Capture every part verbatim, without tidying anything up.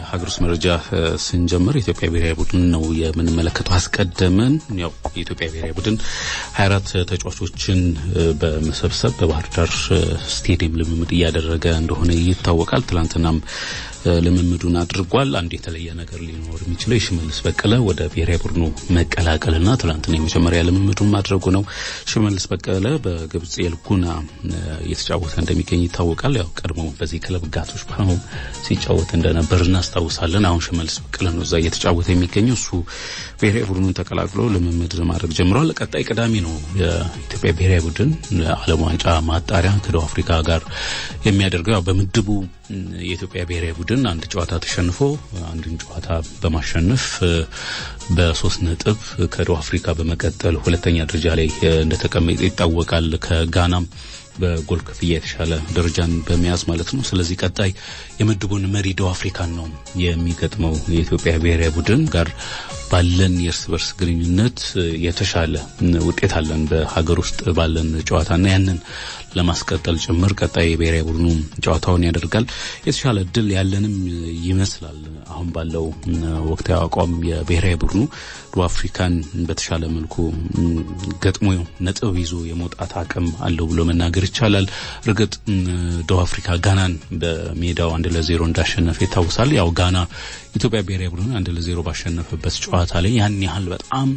ከሀገር ውስጥ መረጃ ስንጀምር ኢትዮጵያ ብሔራዊ ቡድን ነው የምንመለከተው። አስቀድመን ያው የኢትዮጵያ ብሔራዊ ቡድን ሃያ አራት ተጫዋቾችን በመሰብሰብ በባህር ዳር ስቴዲየም ልምምድ ያደረገ እንደሆነ ይታወቃል። ትላንትናም ልምምዱን አድርጓል። አንድ የተለየ ነገር ሊኖር የሚችለው የሽመልስ በቀለ ወደ ብሔራዊ ቡድኑ መቀላቀልና ትላንትና የመጀመሪያ ልምምዱን ማድረጉ ነው። ሽመልስ በቀለ በግብጽ የልጉና እየተጫወተ እንደሚገኝ ይታወቃል። ያው ቀድሞ በዚህ ክለብ ጋቶች ባው ሲጫወት እንደነበር እናስታውሳለን። አሁን ሽመልስ በቀለ ነው እዛ እየተጫወተ የሚገኘው። እሱ ብሔራዊ ቡድኑን ተቀላቅሎ ልምምድ ማድረግ ጀምሯል። ቀጣይ ቅዳሜ ነው የኢትዮጵያ ብሔራዊ ቡድን ዓለም ዋንጫ ማጣሪያ ከደቡብ አፍሪካ ጋር የሚያደርገው። ያው በምድቡ የኢትዮጵያ ብሔራዊ ቡድን አንድ ጨዋታ ተሸንፎ አንድን ጨዋታ በማሸነፍ በሶስት ነጥብ ከደቡብ አፍሪካ በመቀጠል ሁለተኛ ደረጃ ላይ እንደተቀመጠ ይታወቃል። ከጋናም በጎል ክፍያ የተሻለ ደረጃን በመያዝ ማለት ነው። ስለዚህ ቀጣይ የምድቡን መሪ ደቡብ አፍሪካን ነው የሚገጥመው። የኢትዮጵያ ብሔራዊ ቡድን ጋር ባለን የእርስ በርስ ግንኙነት የተሻለ ውጤት አለን በሀገር ውስጥ ባለን ጨዋታና ያንን ለማስቀጠል ጭምር ቀጣይ ብሔራዊ ቡድኑ ጨዋታውን ያደርጋል። የተሻለ ድል ያለንም ይመስላል። አሁን ባለው ወቅታዊ አቋም የብሔራዊ ቡድኑ ደቡብ አፍሪካን በተሻለ መልኩ ገጥሞ ነጥብ ይዞ የመውጣት አቅም አለው ብሎ መናገር ይቻላል። እርግጥ ደቡብ አፍሪካ ጋናን በሜዳው አንድ ለዜሮ እንዳሸነፈ ይታወሳል። ያው ጋና ኢትዮጵያ ብሔራዊ ቡድን አንድ ለዜሮ ባሸነፈበት ጨዋታ ላይ ያን ያህል በጣም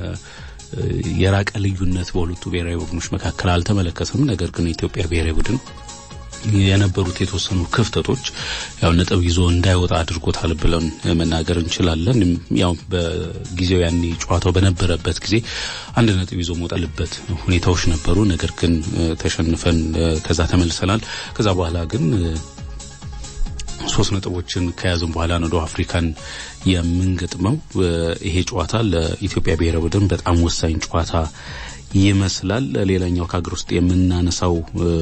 የራቀ ልዩነት በሁለቱ ብሔራዊ ቡድኖች መካከል አልተመለከተም። ነገር ግን ኢትዮጵያ ብሔራዊ ቡድን የነበሩት የተወሰኑ ክፍተቶች ያው ነጥብ ይዞ እንዳይወጣ አድርጎታል ብለን መናገር እንችላለን። ያው በጊዜው ያኔ ጨዋታው በነበረበት ጊዜ አንድ ነጥብ ይዞ መውጣልበት ሁኔታዎች ነበሩ። ነገር ግን ተሸንፈን ከዛ ተመልሰናል። ከዛ በኋላ ግን ሶስት ነጥቦችን ከያዘን በኋላ ነው ደቡብ አፍሪካን የምንገጥመው። ይሄ ጨዋታ ለኢትዮጵያ ብሔራዊ ቡድን በጣም ወሳኝ ጨዋታ ይመስላል። ሌላኛው ከሀገር ውስጥ የምናነሳው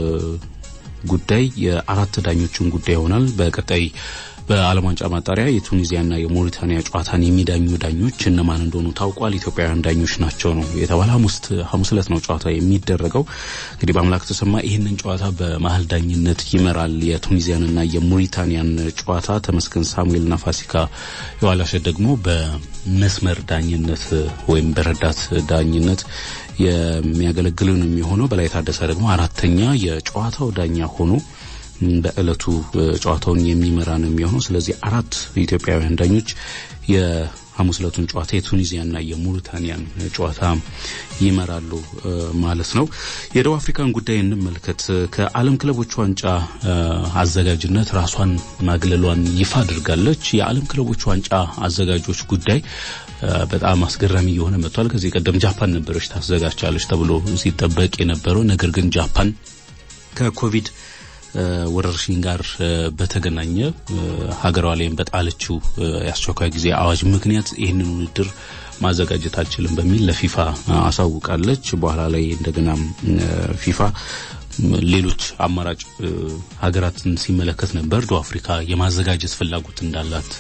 ጉዳይ የአራት ዳኞችን ጉዳይ ይሆናል። በቀጣይ በዓለም ዋንጫ ማጣሪያ የቱኒዚያና የሞሪታኒያ ጨዋታን የሚዳኙ ዳኞች እነማን እንደሆኑ ታውቋል። ኢትዮጵያውያን ዳኞች ናቸው ነው የተባለው። ሐሙስ ሐሙስ ዕለት ነው ጨዋታ የሚደረገው። እንግዲህ በአምላክ ተሰማ ይሄንን ጨዋታ በመሃል ዳኝነት ይመራል። የቱኒዚያንና የሞሪታኒያን ጨዋታ ተመስገን ሳሙኤልና ፋሲካ የዋላሸ ደግሞ በመስመር ዳኝነት ወይም በረዳት ዳኝነት የሚያገለግሉ ነው የሚሆነው። በላይ ታደሰ ደግሞ አራተኛ የጨዋታው ዳኛ ሆኖ በእለቱ ጨዋታውን የሚመራ ነው የሚሆነው። ስለዚህ አራት ኢትዮጵያውያን ዳኞች የሐሙስ ዕለቱን ጨዋታ የቱኒዚያና የሞሪታኒያን ጨዋታ ይመራሉ ማለት ነው። የደቡብ አፍሪካን ጉዳይ እንመልከት። ከዓለም ክለቦች ዋንጫ አዘጋጅነት ራሷን ማግለሏን ይፋ አድርጋለች። የዓለም ክለቦች ዋንጫ አዘጋጆች ጉዳይ በጣም አስገራሚ የሆነ መጥቷል። ከዚህ ቀደም ጃፓን ነበረች ታዘጋጃለች ተብሎ ሲጠበቅ የነበረው። ነገር ግን ጃፓን ከኮቪድ ወረርሽኝ ጋር በተገናኘ ሀገሯ ላይ በጣለችው ያስቸኳይ ጊዜ አዋጅ ምክንያት ይህንን ውድድር ማዘጋጀት አልችልም በሚል ለፊፋ አሳውቃለች። በኋላ ላይ እንደገና ፊፋ ሌሎች አማራጭ ሀገራትን ሲመለከት ነበር። ደቡብ አፍሪካ የማዘጋጀት ፍላጎት እንዳላት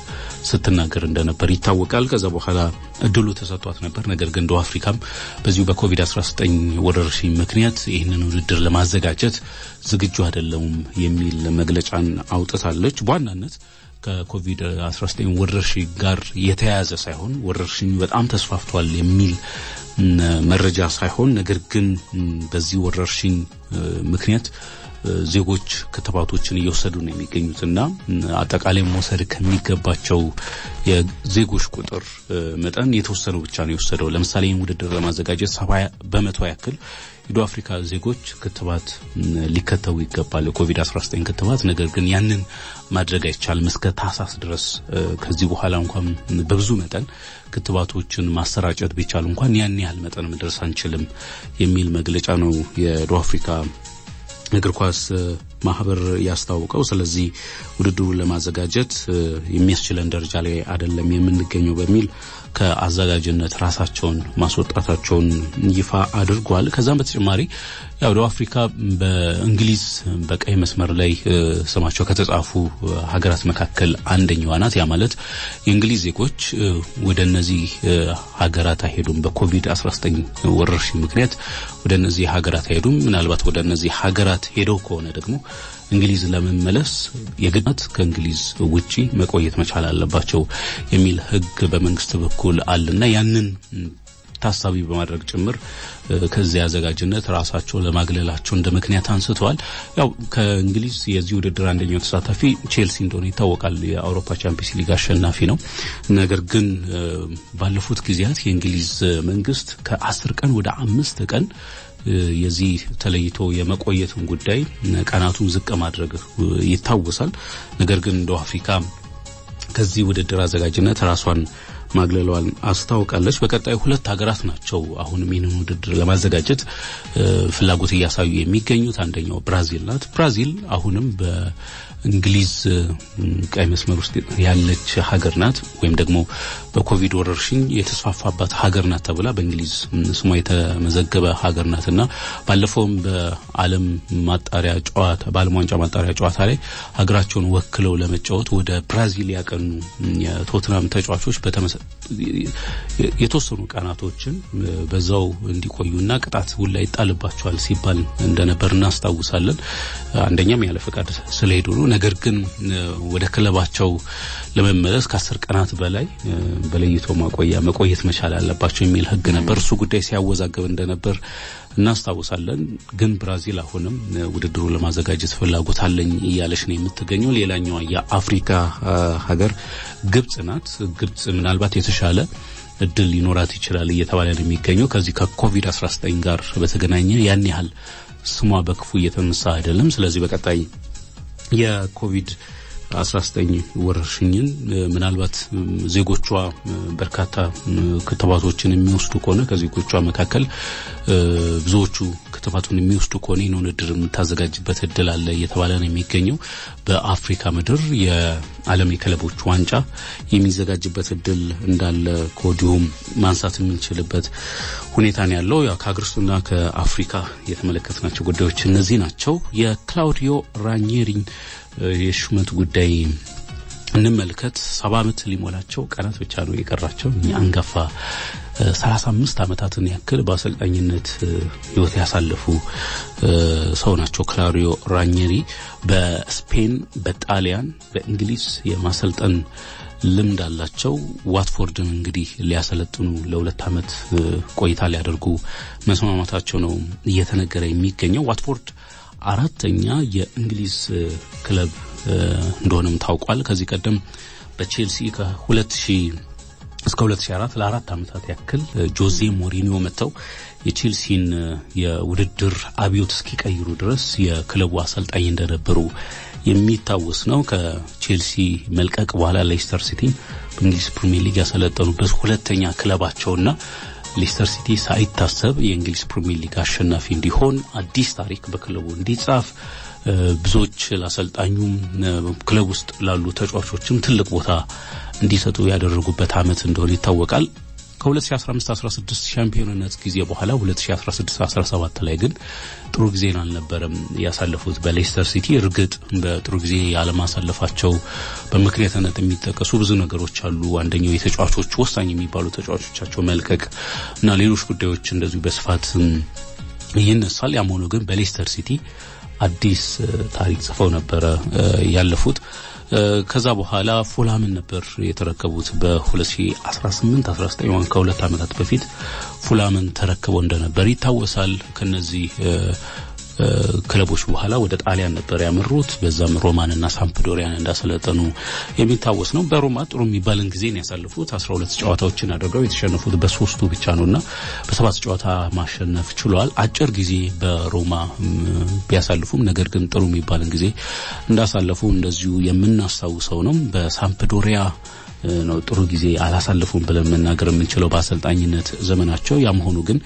ስትናገር እንደነበር ይታወቃል። ከዛ በኋላ እድሉ ተሰጥቷት ነበር። ነገር ግን ደቡብ አፍሪካም በዚሁ በኮቪድ አስራ ዘጠኝ ወረርሽኝ ምክንያት ይህንን ውድድር ለማዘጋጀት ዝግጁ አይደለም የሚል መግለጫን አውጥታለች። በዋናነት ከኮቪድ አስራ ዘጠኝ ወረርሽኝ ጋር የተያያዘ ሳይሆን ወረርሽኙ በጣም ተስፋፍቷል የሚል መረጃ ሳይሆን ነገር ግን በዚህ ወረርሽኝ ምክንያት ዜጎች ክትባቶችን እየወሰዱ ነው የሚገኙትና አጠቃላይ መውሰድ ከሚገባቸው የዜጎች ቁጥር መጠን የተወሰነው ብቻ ነው የወሰደው። ለምሳሌ ይህን ውድድር ለማዘጋጀት ሰባ በመቶ ያክል የደቡብ አፍሪካ ዜጎች ክትባት ሊከተቡ ይገባል የኮቪድ አስራ ዘጠኝ ክትባት። ነገር ግን ያንን ማድረግ አይቻልም እስከ ታህሳስ ድረስ። ከዚህ በኋላ እንኳን በብዙ መጠን ክትባቶችን ማሰራጨት ቢቻል እንኳን ያን ያህል መጠን መድረስ አንችልም የሚል መግለጫ ነው የደቡብ አፍሪካ እግር ኳስ ማህበር ያስታወቀው። ስለዚህ ውድድሩን ለማዘጋጀት የሚያስችለን ደረጃ ላይ አይደለም የምንገኘው በሚል ከአዘጋጅነት ራሳቸውን ማስወጣታቸውን ይፋ አድርጓል። ከዛም በተጨማሪ ያው ደቡብ አፍሪካ በእንግሊዝ በቀይ መስመር ላይ ስማቸው ከተጻፉ ሀገራት መካከል አንደኛዋ ናት። ያ ማለት የእንግሊዝ ዜጎች ወደ እነዚህ ሀገራት አይሄዱም። በኮቪድ አስራ ዘጠኝ ወረርሽኝ ምክንያት ወደ እነዚህ ሀገራት አይሄዱም። ምናልባት ወደ እነዚህ ሀገራት ሄደው ከሆነ ደግሞ እንግሊዝ ለመመለስ የግዳት ከእንግሊዝ ውጪ መቆየት መቻል አለባቸው የሚል ህግ በመንግስት በኩል አለና ያንን ታሳቢ በማድረግ ጭምር ከዚያ አዘጋጅነት ራሳቸው ለማግለላቸው እንደ ምክንያት አንስተዋል። ያው ከእንግሊዝ የዚህ ውድድር አንደኛው ተሳታፊ ቼልሲ እንደሆነ ይታወቃል። የአውሮፓ ቻምፒየንስ ሊግ አሸናፊ ነው። ነገር ግን ባለፉት ጊዜያት የእንግሊዝ መንግስት ከአስር ቀን ወደ አምስት ቀን የዚህ ተለይቶ የመቆየቱን ጉዳይ ቀናቱን ዝቅ ማድረግ ይታወሳል። ነገር ግን እንደ አፍሪካ ከዚህ ውድድር አዘጋጅነት ራሷን ማግለሏን አስታውቃለች። በቀጣይ ሁለት ሀገራት ናቸው አሁንም ይህንን ውድድር ለማዘጋጀት ፍላጎት እያሳዩ የሚገኙት። አንደኛው ብራዚል ናት። ብራዚል አሁንም በእንግሊዝ ቀይ መስመር ውስጥ ያለች ሀገር ናት፣ ወይም ደግሞ በኮቪድ ወረርሽኝ የተስፋፋባት ሀገር ናት ተብላ በእንግሊዝ ስሟ የተመዘገበ ሀገር ናትና ባለፈውም በዓለም ማጣሪያ ጨዋታ በዓለም ዋንጫ ማጣሪያ ጨዋታ ላይ ሀገራቸውን ወክለው ለመጫወት ወደ ብራዚል ያቀኑ የቶትናም ተጫዋቾች በተመሰ የተወሰኑ ቀናቶችን በዛው እንዲቆዩና ቅጣት ሁሉ ይጣልባቸዋል ሲባል እንደነበር እናስታውሳለን። አንደኛም ያለ ፈቃድ ስለሄዱ ነው። ነገር ግን ወደ ክለባቸው ለመመለስ ከአስር ቀናት በላይ በለይቶ ማቆያ መቆየት መቻል አለባቸው የሚል ህግ ነበር። እሱ ጉዳይ ሲያወዛገብ እንደነበር እናስታውሳለን። ግን ብራዚል አሁንም ውድድሩ ለማዘጋጀት ፍላጎት አለኝ እያለች ነው የምትገኘው። ሌላኛው የአፍሪካ ሀገር ግብጽ ናት። ግብጽ ምናልባት የተሻለ እድል ሊኖራት ይችላል እየተባለ ነው የሚገኘው። ከዚህ ከኮቪድ አስራ ዘጠኝ ጋር በተገናኘ ያን ያህል ስሟ በክፉ እየተነሳ አይደለም። ስለዚህ በቀጣይ የኮቪድ አስራ ዘጠኝ ወረርሽኝን ምናልባት ዜጎቿ በርካታ ክትባቶችን የሚወስዱ ከሆነ ከዜጎቿ መካከል ብዙዎቹ ክትባቱን የሚወስዱ ከሆነ ነው ውድድር የምታዘጋጅበት እድል አለ እየተባለ ነው የሚገኘው። በአፍሪካ ምድር የዓለም የክለቦች ዋንጫ የሚዘጋጅበት እድል እንዳለ ኮዲዮም ማንሳት የምንችልበት ሁኔታ ነው ያለው። ያው ከአገርሱና ከአፍሪካ የተመለከትናቸው ጉዳዮች እነዚህ ናቸው። የክላውዲዮ ራኒሪን የሹመት ጉዳይ እንመልከት። ሰባ ዓመት ሊሞላቸው ቀናት ብቻ ነው የቀራቸው። አንጋፋ ሰላሳ አምስት ዓመታትን ያክል በአሰልጣኝነት ህይወት ያሳለፉ ሰው ናቸው። ክላውዲዮ ራኒሪ በስፔን፣ በጣሊያን፣ በእንግሊዝ የማሰልጠን ልምድ አላቸው። ዋትፎርድን እንግዲህ ሊያሰለጥኑ ለሁለት ዓመት ቆይታ ሊያደርጉ መስማማታቸው ነው እየተነገረ የሚገኘው። ዋትፎርድ አራተኛ የእንግሊዝ ክለብ እንደሆነም ታውቋል። ከዚህ ቀደም በቼልሲ ከ2000 እስከ ሁለት ሺህ አራት ለአራት ዓመታት ያክል ጆዜ ሞሪኒዮ መተው የቼልሲን የውድድር አብዮት እስኪቀይሩ ድረስ የክለቡ አሰልጣኝ እንደነበሩ የሚታወስ ነው። ከቼልሲ መልቀቅ በኋላ ሌስተር ሲቲ በእንግሊዝ ፕሪሚየር ሊግ ያሰለጠኑበት ሁለተኛ ክለባቸውና ሌስተር ሲቲ ሳይታሰብ የእንግሊዝ ፕሪሚየር ሊግ አሸናፊ እንዲሆን አዲስ ታሪክ በክለቡ እንዲጻፍ ብዙዎች ለአሰልጣኙም ክለብ ውስጥ ላሉ ተጫዋቾችም ትልቅ ቦታ እንዲሰጡ ያደረጉበት አመት እንደሆነ ይታወቃል። ከ2015 አስራ ስድስት ሻምፒዮንነት ጊዜ በኋላ ሁለት ሺህ አስራ ስድስት አስራ ሰባት ላይ ግን ጥሩ ጊዜ አልነበረም ያሳለፉት በሌስተር ሲቲ። እርግጥ በጥሩ ጊዜ ያለማሳለፋቸው በምክንያትነት የሚጠቀሱ ብዙ ነገሮች አሉ። አንደኛው የተጫዋቾች ወሳኝ የሚባሉ ተጫዋቾቻቸው መልቀቅ እና ሌሎች ጉዳዮች እንደዚሁ በስፋት ይነሳል። ያም ሆኖ ግን በሌስተር ሲቲ አዲስ ታሪክ ጽፈው ነበር ያለፉት። ከዛ በኋላ ፉላምን ነበር የተረከቡት በ2018 አስራ ዘጠኝ ወን ከሁለት አመታት በፊት ፉላምን ተረክበው እንደነበር ይታወሳል። ከነዚህ ክለቦች በኋላ ወደ ጣሊያን ነበር ያመሩት። በዛም ሮማንና ሳምፕዶሪያን እንዳሰለጠኑ የሚታወስ ነው። በሮማ ጥሩ የሚባልን ጊዜ ነው ያሳለፉት። አስራ ሁለት ጨዋታዎችን አድርገው የተሸነፉት በሶስቱ ብቻ ነውና በሰባት ጨዋታ ማሸነፍ ችሏል። አጭር ጊዜ በሮማ ቢያሳልፉም ነገር ግን ጥሩ የሚባልን ጊዜ እንዳሳለፉ እንደዚሁ የምናስታውሰው ነው። በሳምፕዶሪያ ነው ጥሩ ጊዜ አላሳለፉም ብለን መናገር የምንችለው በአሰልጣኝነት ዘመናቸው። ያም ሆኖ ግን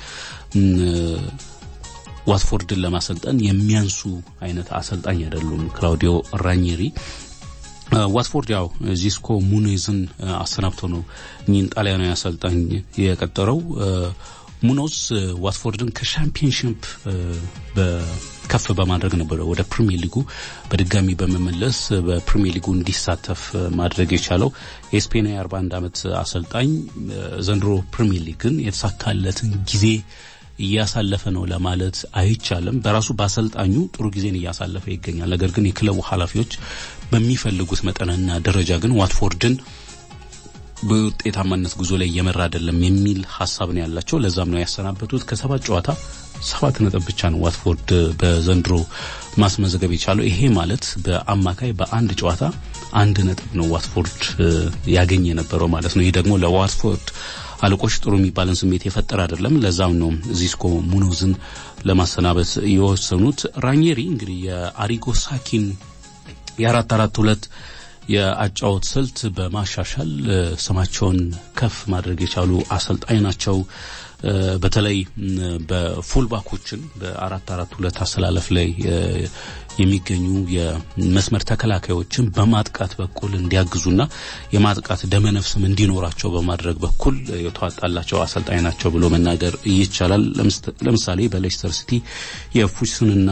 ዋትፎርድን ለማሰልጠን የሚያንሱ አይነት አሰልጣኝ አይደሉም ክላውዲዮ ራኒሪ። ዋትፎርድ ያው ዚስኮ ሙኔዝን አሰናብቶ ነው እኚህን ጣሊያናዊ አሰልጣኝ የቀጠረው። ሙኖዝ ዋትፎርድን ከሻምፒዮንሺፕ በከፍ በማድረግ ነበር ወደ ፕሪሚየር ሊጉ በድጋሚ በመመለስ በፕሪሚየር ሊጉ እንዲሳተፍ ማድረግ የቻለው። የስፔን የአርባ አንድ አመት አሰልጣኝ ዘንድሮ ፕሪሚየር ሊግን የተሳካለትን ጊዜ እያሳለፈ ነው ለማለት አይቻልም በራሱ ባሰልጣኙ ጥሩ ጊዜን እያሳለፈ ይገኛል ነገር ግን የክለቡ ኃላፊዎች በሚፈልጉት መጠንና ደረጃ ግን ዋትፎርድን በውጤታማነት ጉዞ ላይ እየመራ አይደለም የሚል ሐሳብ ነው ያላቸው ለዛም ነው ያሰናበቱት ከሰባት ጨዋታ ሰባት ነጥብ ብቻ ነው ዋትፎርድ በዘንድሮ ማስመዘገብ የቻለው ይሄ ማለት በአማካይ በአንድ ጨዋታ አንድ ነጥብ ነው ዋትፎርድ ያገኘ የነበረው ማለት ነው ይሄ ደግሞ ለዋትፎርድ አለቆች ጥሩ የሚባልን ስሜት የፈጠረ አይደለም ለዛም ነው ዚስኮ ሙኖዝን ለማሰናበት የወሰኑት ራኒሪ እንግዲህ የአሪጎ ሳኪን የአራት አራት ሁለት የአጫውት ስልት በማሻሻል ስማቸውን ከፍ ማድረግ የቻሉ አሰልጣኝ ናቸው በተለይ በፉልባኮችን በአራት አራት ሁለት አሰላለፍ ላይ የሚገኙ የመስመር ተከላካዮችን በማጥቃት በኩል እንዲያግዙና የማጥቃት ደመነፍስም እንዲኖራቸው በማድረግ በኩል የተዋጣላቸው አሰልጣኝ ናቸው ብሎ መናገር ይቻላል ለምሳሌ በሌስተር ሲቲ የፉሽንና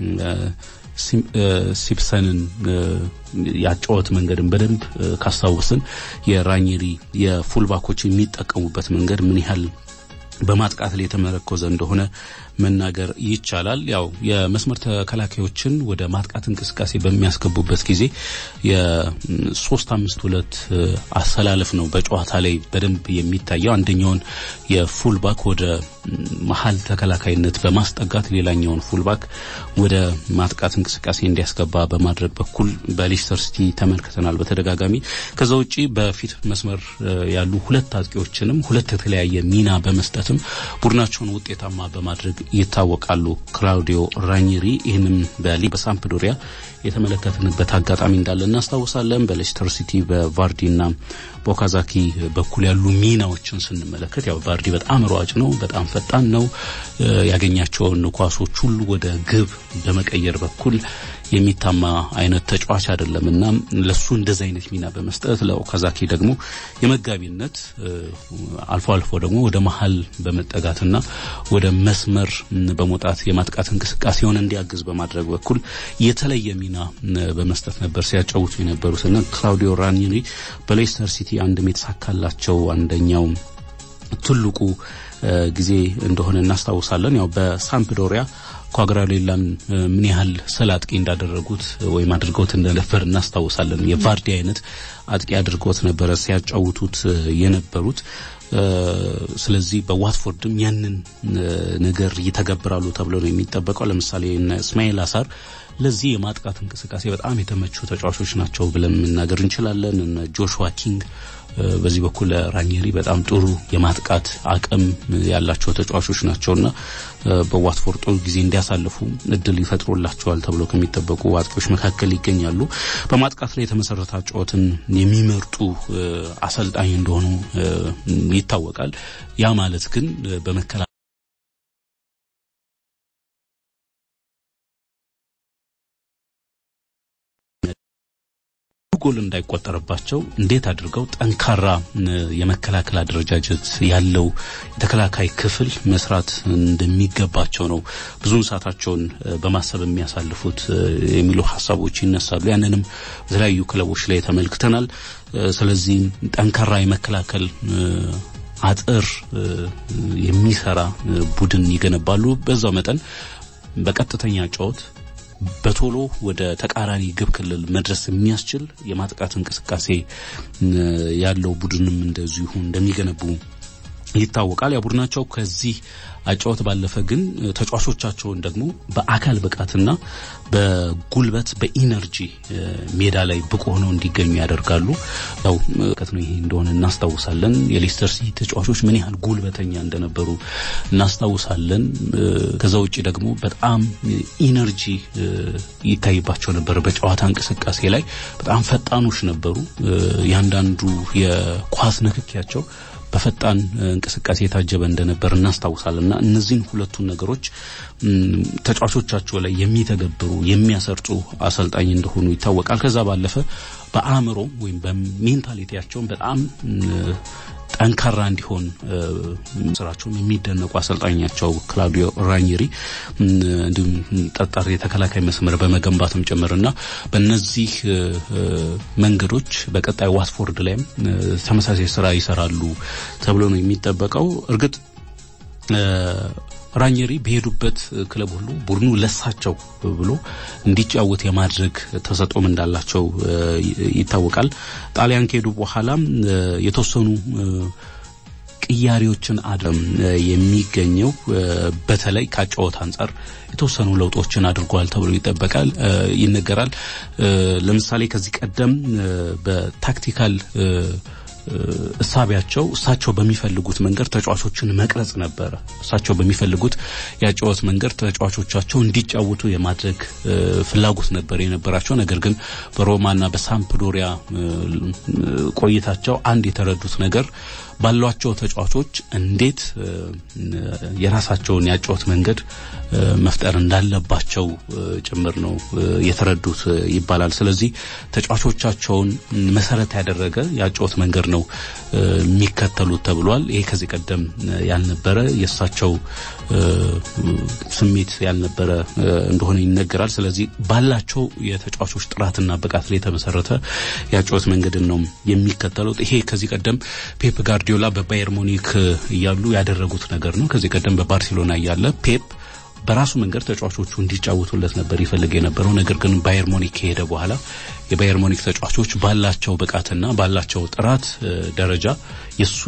ሲፕሰንን ያጫወት መንገድን በደንብ ካስተዋወስን የራኒሪ የፉልባኮች የሚጠቀሙበት መንገድ ምን ያህል በማጥቃት ላይ የተመረኮዘ እንደሆነ መናገር ይቻላል ያው የመስመር ተከላካዮችን ወደ ማጥቃት እንቅስቃሴ በሚያስገቡበት ጊዜ የ3 አምስት ሁለት አሰላለፍ ነው በጨዋታ ላይ በደንብ የሚታየው አንደኛውን የፉልባክ ወደ መሃል ተከላካይነት በማስጠጋት ሌላኛውን ፉልባክ ወደ ማጥቃት እንቅስቃሴ እንዲያስገባ በማድረግ በኩል በሌስተር ሲቲ ተመልክተናል በተደጋጋሚ ከዛው ውጪ በፊት መስመር ያሉ ሁለት አጥቂዎችንም ሁለት የተለያየ ሚና በመስጠትም ቡድናቸውን ውጤታማ በማድረግ ይታወቃሉ ክላውዲዮ ራኒሪ ይህንም በሊ በሳምፕዶሪያ የተመለከተንበት አጋጣሚ እንዳለ እናስታውሳለን በሌስተር ሲቲ በቫርዲና ቦካዛኪ በኩል ያሉ ሚናዎችን ስንመለከት ያው ቫርዲ በጣም ሯጭ ነው በጣም ፈጣን ነው ያገኛቸውን ኳሶች ሁሉ ወደ ግብ በመቀየር በኩል የሚታማ አይነት ተጫዋች አይደለምና ለሱ እንደዚህ አይነት ሚና በመስጠት ለኦካዛኪ ደግሞ የመጋቢነት አልፎ አልፎ ደግሞ ወደ መሃል በመጠጋትና ወደ መስመር በመውጣት የማጥቃት እንቅስቃሴውን እንዲያግዝ በማድረግ በኩል የተለየ ሚና በመስጠት ነበር ሲያጫውቱ የነበሩትና ክላውዲዮ ራኒሪ በሌስተር ሲቲ አንድ የተሳካላቸው አንደኛው ትልቁ ጊዜ እንደሆነ እናስታውሳለን ያው በሳምፕዶሪያ ኳግራሌላን ምን ያህል ሰላጥቂ እንዳደረጉት ወይ ማድርገውት እንደነበር እናስታውሳለን የቫርዲ አይነት አጥቂ አድርገውት ነበር ሲያጫውቱት የነበሩት ስለዚህ በዋትፎርድም ያንን ነገር ይተገብራሉ ተብሎ ነው የሚጠበቀው ለምሳሌ እስማኤል አሳር ለዚህ የማጥቃት እንቅስቃሴ በጣም የተመቹ ተጫዋቾች ናቸው ብለን መናገር እንችላለን እና ጆሹዋ ኪንግ በዚህ በኩል ራኒሪ በጣም ጥሩ የማጥቃት አቅም ያላቸው ተጫዋቾች ናቸውና በዋትፎርድ ጊዜ እንዲያሳልፉ እድል ይፈጥሩላቸዋል ተብሎ ከሚጠበቁ አጥቂዎች መካከል ይገኛሉ በማጥቃት ላይ የተመሰረተ ጨዋታን የሚመርጡ አሰልጣኝ እንደሆኑ ይታወቃል ያ ማለት ግን በመከላ ጎል እንዳይቆጠርባቸው እንዴት አድርገው ጠንካራ የመከላከል አደረጃጀት ያለው የተከላካይ ክፍል መስራት እንደሚገባቸው ነው ብዙውን ሰዓታቸውን በማሰብ የሚያሳልፉት የሚሉ ሐሳቦች ይነሳሉ ያንንም በተለያዩ ክለቦች ላይ ተመልክተናል ስለዚህ ጠንካራ የመከላከል አጥር የሚሰራ ቡድን ይገነባሉ በዛው መጠን በቀጥተኛ ጨዋታ በቶሎ ወደ ተቃራኒ ግብ ክልል መድረስ የሚያስችል የማጥቃት እንቅስቃሴ ያለው ቡድንም እንደዚሁ እንደሚገነቡ ይታወቃል ያቡድናቸው ከዚህ አጫውት ባለፈ ግን ተጫዋቾቻቸውን ደግሞ በአካል ብቃትና በጉልበት በኢነርጂ ሜዳ ላይ ብቁ ሆነው እንዲገኙ ያደርጋሉ ያው ከትነው ይሄ እንደሆነ እናስታውሳለን የሌስተር ሲቲ ተጫዋቾች ምን ያህል ጉልበተኛ እንደነበሩ እናስታውሳለን ከዛው ውጪ ደግሞ በጣም ኢነርጂ ይታይባቸው ነበር በጨዋታ እንቅስቃሴ ላይ በጣም ፈጣኖች ነበሩ ያንዳንዱ የኳስ ንክኪያቸው በፈጣን እንቅስቃሴ የታጀበ እንደነበር እናስታውሳለንና እነዚህን ሁለቱን ነገሮች ተጫዋቾቻቸው ላይ የሚተገብሩ የሚያሰርጹ አሰልጣኝ እንደሆኑ ይታወቃል ከዛ ባለፈ በአእምሮ ወይም በሜንታሊቲያቸው በጣም ጠንካራ እንዲሆን ስራቸው የሚደነቁ አሰልጣኛቸው ክላውዲዮ ራኒሪ እንዲሁም ጠጣር የተከላካይ መስመር በመገንባትም ጨምርና በእነዚህ መንገዶች በቀጣይ ዋትፎርድ ላይ ተመሳሳይ ስራ ይሰራሉ ተብሎ ነው የሚጠበቀው እርግጥ ራኒሪ በሄዱበት ክለብ ሁሉ ቡድኑ ለሳቸው ብሎ እንዲጫወት የማድረግ ተሰጥኦም እንዳላቸው ይታወቃል ጣሊያን ከሄዱ በኋላ የተወሰኑ ቅያሪዎችን አድም የሚገኘው በተለይ ካጫወት አንፃር የተወሰኑ ለውጦችን አድርጓል ተብሎ ይጠበቃል ይነገራል ለምሳሌ ከዚህ ቀደም በታክቲካል እሳቢያቸው እሳቸው በሚፈልጉት መንገድ ተጫዋቾችን መቅረጽ ነበር እሳቸው በሚፈልጉት ያጫወት መንገድ ተጫዋቾቻቸው እንዲጫወቱ የማድረግ ፍላጎት ነበር የነበራቸው ነገር ግን በሮማና በሳምፕዶሪያ ቆይታቸው አንድ የተረዱት ነገር ባሏቸው ተጫዋቾች እንዴት የራሳቸውን ያጫወት መንገድ መፍጠር እንዳለባቸው ጭምር ነው የተረዱት ይባላል ስለዚህ ተጫዋቾቻቸውን መሰረት ያደረገ ያጫወት መንገድ ነው የሚከተሉት ተብሏል ይሄ ከዚህ ቀደም ያልነበረ የሳቸው ስሜት ያልነበረ እንደሆነ ይነገራል ስለዚህ ባላቸው የተጫዋቾች ጥራትና ብቃት ላይ ተመሰረተ ያጫወት መንገድን ነው የሚከተሉት ይሄ ከዚህ ቀደም ፔፕ ጋርዲዮላ በባየር ሙኒክ ያሉ ያደረጉት ነገር ነው ከዚህ ቀደም በባርሴሎና ያለ ፔፕ በራሱ መንገድ ተጫዋቾቹ እንዲጫወቱለት ነበር ይፈልግ የነበረው ነገር ግን ባየር ሙኒክ ሄደ በኋላ የባየር ሙኒክ ተጫዋቾች ባላቸው ብቃትና ባላቸው ጥራት ደረጃ የሱ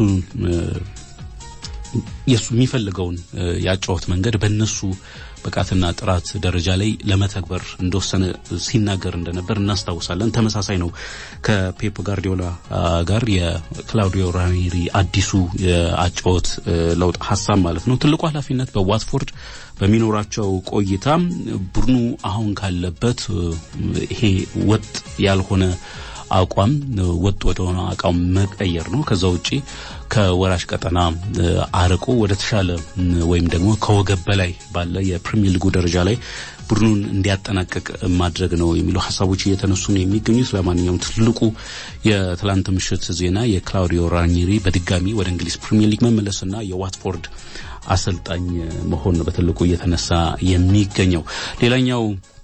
የሱ የሚፈልገውን ያጫወት መንገድ በእነሱ ብቃትና ጥራት ደረጃ ላይ ለመተግበር እንደወሰነ ሲናገር እንደነበር እናስታውሳለን ተመሳሳይ ነው ከፔፕ ጋርዲዮላ ጋር የክላውዲዮ ራኒሪ አዲሱ ያጫወት ለውጥ ሐሳብ ማለት ነው ትልቁ ኃላፊነት በዋትፎርድ በሚኖራቸው ቆይታ ቡድኑ አሁን ካለበት ይሄ ወጥ ያልሆነ አቋም ወጥ ወደሆነ አቋም መቀየር ነው ከዛው ውጪ ከወራሽ ቀጠና አርቆ ወደ ተሻለ ወይም ደግሞ ከወገብ በላይ ባለ የፕሪሚየር ሊግ ደረጃ ላይ ቡድኑን እንዲያጠናቀቅ ማድረግ ነው የሚሉ ሐሳቦች እየተነሱ ነው የሚገኙት ለማንኛውም ትልቁ የትላንት ምሽት ዜና የክላውዲዮ ራኒሪ በድጋሚ ወደ እንግሊዝ ፕሪሚየር ሊግ መመለስና የዋትፎርድ አሰልጣኝ መሆን በትልቁ እየተነሳ የሚገኘው ሌላኛው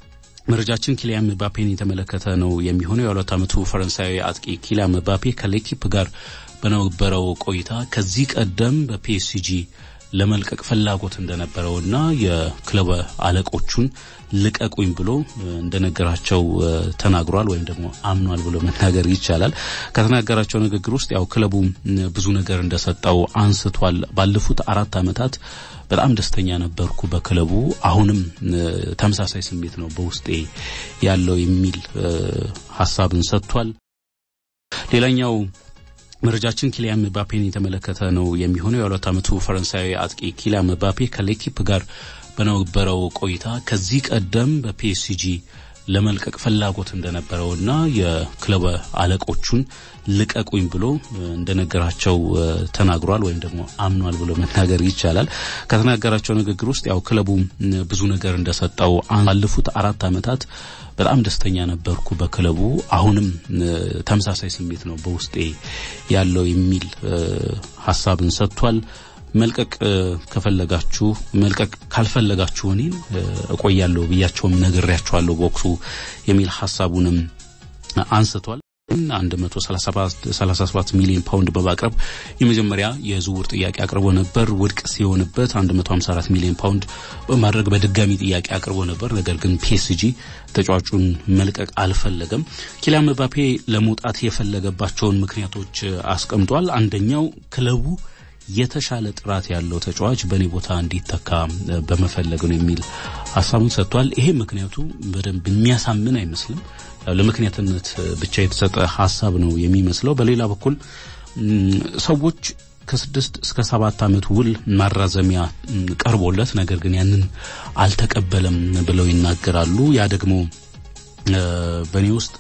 መረጃችን ኪሊያን ምባፔን የተመለከተ ነው የሚሆነው የሁለት ዓመቱ ፈረንሳዊ አጥቂ ኪሊያን ምባፔ ከሌኪፕ ጋር በነበረው ቆይታ ከዚህ ቀደም በፒኤስጂ ለመልቀቅ ፍላጎት እንደነበረውና የክለብ አለቆቹን ልቀቁኝ ብሎ እንደነገራቸው ተናግሯል ወይም ደግሞ አምኗል ብሎ መናገር ይቻላል ከተናገራቸው ንግግር ውስጥ ያው ክለቡ ብዙ ነገር እንደሰጠው አንስቷል ባለፉት አራት አመታት በጣም ደስተኛ ነበርኩ በክለቡ አሁንም ተመሳሳይ ስሜት ነው በውስጤ ያለው የሚል ሐሳብን ሰጥቷል ሌላኛው መረጃችን ኪሊያን ምባፔን የተመለከተ ነው የሚሆነው የሁለት ዓመቱ ፈረንሳዊ አጥቂ ኪሊያን ምባፔ ከሌኪፕ ጋር በነበረው ቆይታ ከዚህ ቀደም በፒኤስጂ ለመልቀቅ ፍላጎት እንደነበረውና የክለብ አለቆቹን ልቀቁኝ ብሎ እንደነገራቸው ተናግሯል ወይም ደግሞ አምኗል ብሎ መናገር ይቻላል ከተናገራቸው ንግግር ውስጥ ያው ክለቡ ብዙ ነገር እንደሰጠው ባለፉት አራት አመታት በጣም ደስተኛ ነበርኩ በክለቡ አሁንም ተመሳሳይ ስሜት ነው በውስጤ ያለው የሚል ሐሳብን ሰጥቷል መልቀቅ ከፈለጋችሁ መልቀቅ ካልፈለጋችሁ እኔን እቆያለሁ ብያቸውም ነግሬያቸዋለሁ ቦክሱ የሚል ሐሳቡንም አንስቷል አንድ መቶ ሰላሳ ሰባት ሚሊዮን ፓውንድ በማቅረብ የመጀመሪያ የዝውውር ጥያቄ አቅርቦ ነበር ውድቅ ሲሆንበት አንድ መቶ ሃምሳ አራት ሚሊዮን ፓውንድ በማድረግ በድጋሚ ጥያቄ አቅርቦ ነበር ነገር ግን ፒኤስጂ ተጫዋቹን መልቀቅ አልፈለገም ኪሊያን ምባፔ ለመውጣት የፈለገባቸውን ምክንያቶች አስቀምጧል አንደኛው ክለቡ የተሻለ ጥራት ያለው ተጫዋች በኔ ቦታ እንዲተካ በመፈለግ ነው የሚል ሐሳቡን ሰጥቷል ይሄ ምክንያቱ በደንብ የሚያሳምን አይመስልም ለምክንያትነት ብቻ የተሰጠ ሐሳብ ነው የሚመስለው በሌላ በኩል ሰዎች ከስድስት እስከ ሰባት አመት ውል ማራዘሚያ ቀርቦለት ነገር ግን ያንን አልተቀበለም ብለው ይናገራሉ ያ ደግሞ በኔ ውስጥ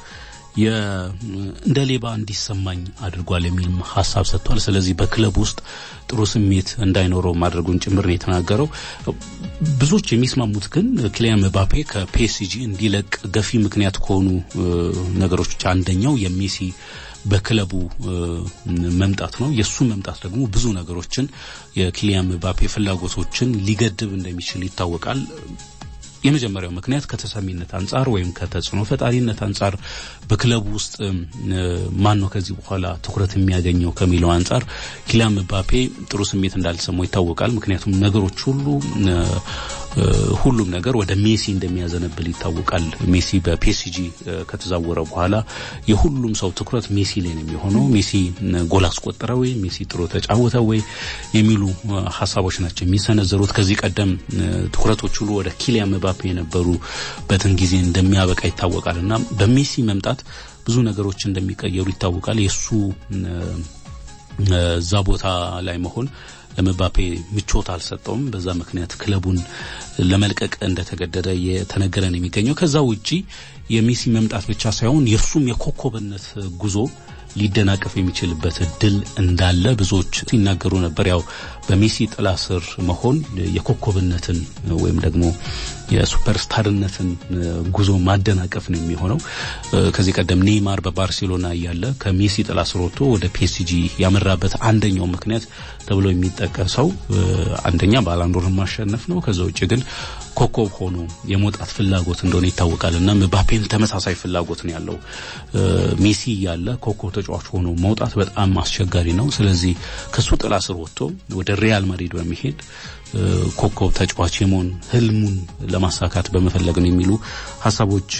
እንደ ሌባ እንዲሰማኝ አድርጓል የሚል ሐሳብ ሰጥቷል ስለዚህ በክለብ ውስጥ ጥሩ ስሜት እንዳይኖረው ማድረጉን ጭምር ነው የተናገረው ብዙዎች የሚስማሙት ግን ኪሊያን ምባፔ ከፒኤስጂ እንዲለቅ ገፊ ምክንያት ከሆኑ ነገሮች አንደኛው የሜሲ በክለቡ መምጣት ነው የሱ መምጣት ደግሞ ብዙ ነገሮችን የኪሊያን ምባፔ ፍላጎቶችን ሊገድብ እንደሚችል ይታወቃል የመጀመሪያው ምክንያት ከተሰሚነት አንፃር ወይም ከተጽኖ ፈጣሪነት አንፃር በክለቡ ውስጥ ማን ነው ከዚህ በኋላ ትኩረት የሚያገኘው ከሚለው አንፃር ኪሊያን ምባፔ ጥሩ ስሜት እንዳልሰማው ይታወቃል። ምክንያቱም ነገሮች ሁሉ ሁሉም ነገር ወደ ሜሲ እንደሚያዘነብል ይታወቃል። ሜሲ በፒኤስጂ ከተዛወረ በኋላ የሁሉም ሰው ትኩረት ሜሲ ላይ ነው የሚሆነው። ሜሲ ጎል አስቆጠረ ወይ፣ ሜሲ ጥሩ ተጫወተ ወይ የሚሉ ሐሳቦች ናቸው የሚሰነዘሩት። ከዚህ ቀደም ትኩረቶች ሁሉ ወደ ኪሊያን ምባፔ የነበሩ በትን ጊዜ እንደሚያበቃ ይታወቃልና በሜሲ መምጣት ብዙ ነገሮች እንደሚቀየሩ ይታወቃል። የሱ እዛ ቦታ ላይ መሆን ለምባፔ ምቾት አልሰጠውም። በዛ ምክንያት ክለቡን ለመልቀቅ እንደተገደደ የተነገረን የሚገኘው። ከዛ ውጪ የሜሲ መምጣት ብቻ ሳይሆን የሱም የኮከብነት ጉዞ ሊደናቀፍ የሚችልበት ድል እንዳለ ብዙዎች ሲናገሩ ነበር። ያው በሜሲ ጥላ ስር መሆን የኮከብነትን ወይም ደግሞ የሱፐርስታርነትን ጉዞ ማደናቀፍ ነው የሚሆነው። ከዚህ ቀደም ኔይማር በባርሴሎና ያለ ከሜሲ ጥላ ስር ወጥቶ ወደ ፒኤስጂ ያመራበት አንደኛው ምክንያት ተብሎ የሚጠቀሰው አንደኛ ባላንዶርን ማሸነፍ ነው። ከዛ ውጪ ግን ኮከብ ሆኖ የመውጣት ፍላጎት እንደሆነ ይታወቃልና ምባፔም ተመሳሳይ ፍላጎት ነው ያለው። ሜሲ ያለ ኮከብ ተጫዋች ሆኖ መውጣት በጣም አስቸጋሪ ነው። ስለዚህ ከሱ ጥላ ስር ወጥቶ ወደ ሪያል ማድሪድ በመሄድ ኮከብ ተጫዋች የመሆን ህልሙን ለማሳካት በመፈለግ ነው የሚሉ ሐሳቦች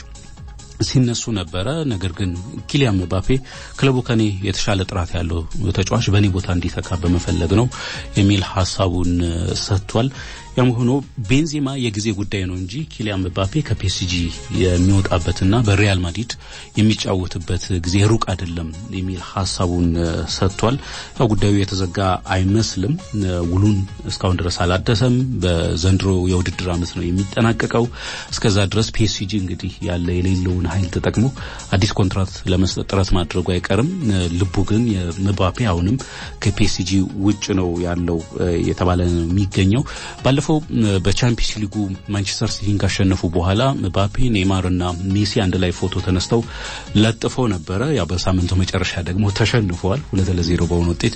ሲነሱ ነበረ። ነገር ግን ኪሊያን ምባፔ ክለቡ ከኔ የተሻለ ጥራት ያለው ተጫዋች በኔ ቦታ እንዲተካ በመፈለግ ነው የሚል ሐሳቡን ሰጥቷል። ያም ሆኖ ቤንዜማ የጊዜ ጉዳይ ነው እንጂ ኪሊያን ምባፔ ከፒኤስጂ የሚወጣበትና በሪያል ማድሪድ የሚጫወትበት ጊዜ ሩቅ አይደለም የሚል ሐሳቡን ሰጥቷል። ያው ጉዳዩ የተዘጋ አይመስልም። ውሉን እስካሁን ድረስ አላደሰም። በዘንድሮ የውድድር ዓመት ነው የሚጠናቀቀው። እስከዛ ድረስ ፒኤስጂ እንግዲህ ያለ የሌለውን ኃይል ተጠቅሞ አዲስ ኮንትራት ለመስጠት ጥረት ማድረጉ አይቀርም። ልቡ ግን የምባፔ አሁንም ከፒኤስጂ ውጭ ነው ያለው የተባለ ነው የሚገኘው። ባለፈው በቻምፒየንስ ሊጉ ማንቸስተር ሲቲን ካሸነፉ በኋላ ምባፔ ኔይማርና ሜሲ አንድ ላይ ፎቶ ተነስተው ለጥፈው ነበረ። ያው በሳምንቱ መጨረሻ ደግሞ ተሸንፈዋል ሁለት ለዜሮ በሆነ ውጤት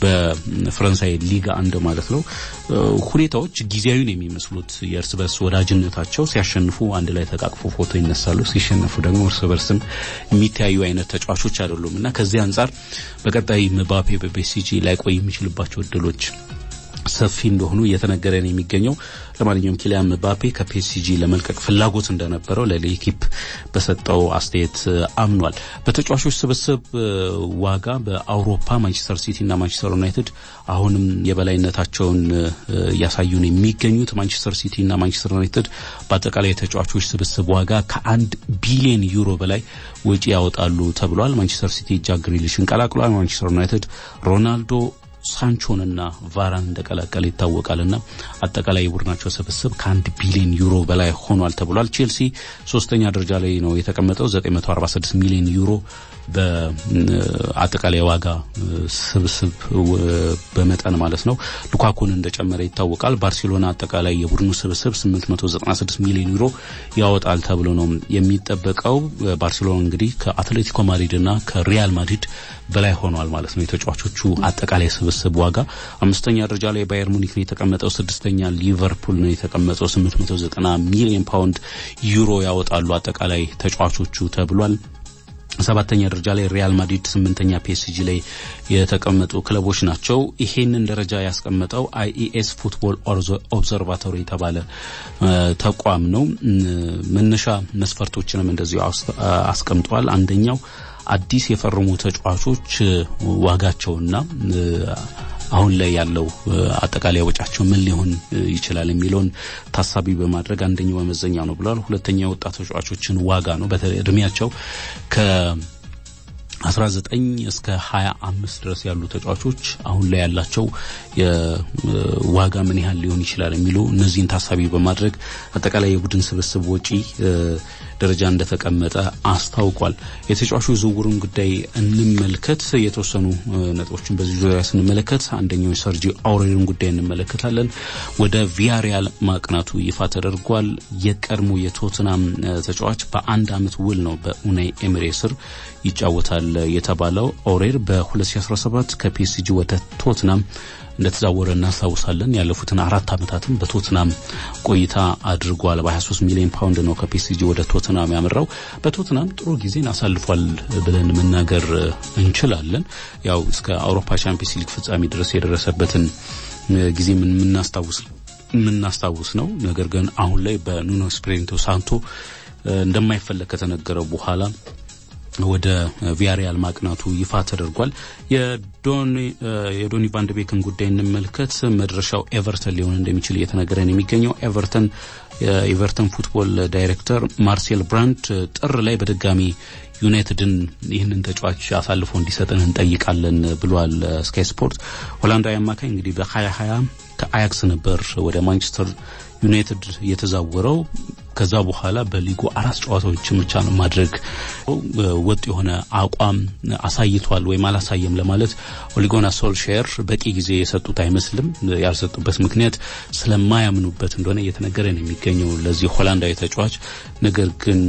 በፍራንሳይ ሊጋ አንድ ማለት ነው። ሁኔታዎች ጊዜያዊ ነው የሚመስሉት። የእርስ በርስ ወዳጅነታቸው ሲያሸንፉ አንድ ላይ ተቃቅፎ ፎቶ ይነሳሉ፣ ሲሸነፉ ደግሞ እርስ በርስም የሚታዩ አይነት ተጫዋቾች አይደሉምና ከዚህ አንፃር በቀጣይ ምባፔ በፒኤስጂ ላይ ቆይ የሚችልባቸው እድሎች ሰፊ እንደሆኑ እየተነገረን የሚገኘው። ለማንኛውም ኪሊያን ምባፔ ከፒኤስጂ ለመልቀቅ ፍላጎት እንደነበረው ለሌኪፕ በሰጠው አስተያየት አምኗል። በተጫዋቾች ስብስብ ዋጋ በአውሮፓ ማንቸስተር ሲቲና ማንቸስተር ዩናይትድ አሁንም የበላይነታቸውን ያሳዩን የሚገኙት። ማንቸስተር ሲቲና ማንቸስተር ዩናይትድ በአጠቃላይ የተጫዋቾች ስብስብ ዋጋ ከአንድ ቢሊዮን ዩሮ በላይ ወጪ ያወጣሉ ተብሏል። ማንቸስተር ሲቲ ጃክ ግሪሊሽን ቀላቅሏል። ማንቸስተር ዩናይትድ ሮናልዶ ሳንቾንና ቫራን እንደቀላቀለ ይታወቃልና አጠቃላይ የቡድናቸው ስብስብ ከአንድ ቢሊዮን ዩሮ በላይ ሆኗል ተብሏል። ቼልሲ ሶስተኛ ደረጃ ላይ ነው የተቀመጠው ዘጠኝ መቶ አርባ ስድስት ሚሊዮን ዩሮ በአጠቃላይ ዋጋ ስብስብ በመጠን ማለት ነው። ሉካኩን እንደጨመረ ይታወቃል። ባርሴሎና አጠቃላይ የቡድኑ ስብስብ ስምንት መቶ ዘጠና ስድስት ሚሊዮን ዩሮ ያወጣል ተብሎ ነው የሚጠበቀው። ባርሴሎና እንግዲህ ከአትሌቲኮ ማድሪድና ከሪያል ማድሪድ በላይ ሆኗል ማለት ነው የተጫዋቾቹ አጠቃላይ ስብስብ ዋጋ። አምስተኛ ደረጃ ላይ ባየር ሙኒክ ነው የተቀመጠው። ስድስተኛ ሊቨርፑል ነው የተቀመጠው። ስምንት መቶ ዘጠና ሚሊዮን ፓውንድ ዩሮ ያወጣሉ አጠቃላይ ተጫዋቾቹ ተብሏል። ሰባተኛ ደረጃ ላይ ሪያል ማድሪድ፣ ስምንተኛ ፒኤስጂ ላይ የተቀመጡ ክለቦች ናቸው። ይሄንን ደረጃ ያስቀመጠው አይኢኤስ ፉትቦል ኦብዘርቫቶሪ የተባለ ተቋም ነው። መነሻ መስፈርቶችንም እንደዚሁ አስቀምጧል። አንደኛው አዲስ የፈረሙ ተጫዋቾች ዋጋቸውና አሁን ላይ ያለው አጠቃላይ ወጫቸው ምን ሊሆን ይችላል የሚለውን ታሳቢ በማድረግ አንደኛው መመዘኛ ነው ብሏል። ሁለተኛው ወጣት ተጫዋቾችን ዋጋ ነው። በተለይ እድሜያቸው ከ አስራ ዘጠኝ እስከ ሀያ አምስት ድረስ ያሉ ተጫዋቾች አሁን ላይ ያላቸው የዋጋ ምን ያህል ሊሆን ይችላል የሚለው እነዚህን ታሳቢ በማድረግ አጠቃላይ የቡድን ስብስብ ወጪ ደረጃ እንደተቀመጠ አስታውቋል። የተጫዋቾች ዝውውሩን ጉዳይ እንመልከት። የተወሰኑ ነጥቦችን በዚህ ዙሪያ ስንመለከት አንደኛው ሰርጂ አውሬልን ጉዳይ እንመለከታለን። ወደ ቪያሪያል ማቅናቱ ይፋ ተደርጓል። የቀድሞ የቶትናም ተጫዋች በአንድ አመት ውል ነው በኡናይ ኤምሬ ስር ይጫወታል የተባለው ኦሬር በ2017 ከፒኤስጂ ወደ ቶትናም እንደተዛወረ እናስታውሳለን ያለፉትን አራት አመታትም በቶትናም ቆይታ አድርጓል በ23 ሚሊዮን ፓውንድ ነው ከፒኤስጂ ወደ ቶትናም ያመራው በቶትናም ጥሩ ጊዜን አሳልፏል ብለን መናገር እንችላለን ያው እስከ አውሮፓ ቻምፒየንስ ሊግ ፍጻሜ ድረስ የደረሰበትን ጊዜ ምን ምናስታውስ ምናስታውስ ነው ነገር ግን አሁን ላይ በኑኖ ስፕሪንቶ ሳንቶ እንደማይፈለግ ከተነገረው በኋላ ወደ ቪያሪያል ማቅናቱ ይፋ ተደርጓል የዶኒ የዶኒ ቫንደቢክን ጉዳይ እንመልከት መድረሻው ኤቨርተን ሊሆን እንደሚችል እየተነገረን የሚገኘው ኤቨርተን የኤቨርተን ፉትቦል ዳይሬክተር ማርሴል ብራንድ ጥር ላይ በድጋሚ ዩናይትድን ይህንን ተጫዋች አሳልፎ እንዲሰጠን እንጠይቃለን ብሏል ስካይ ስፖርት ሆላንዳዊ አማካይ እንግዲህ በ2020 ከአያክስ ነበር ወደ ማንቸስተር ዩናይትድ የተዛወረው ከዛ በኋላ በሊጉ አራት ጨዋታዎችን ብቻ ነው ማድረግ ወጥ የሆነ አቋም አሳይቷል ወይ ማላሳየም ለማለት ኦሊጎና ሶልሼር በቂ ጊዜ የሰጡት አይመስልም ያልሰጡበት ምክንያት ስለማያምኑበት እንደሆነ እየተነገረ ነው የሚገኘው ለዚህ ሆላንዳዊ ተጫዋች ነገር ግን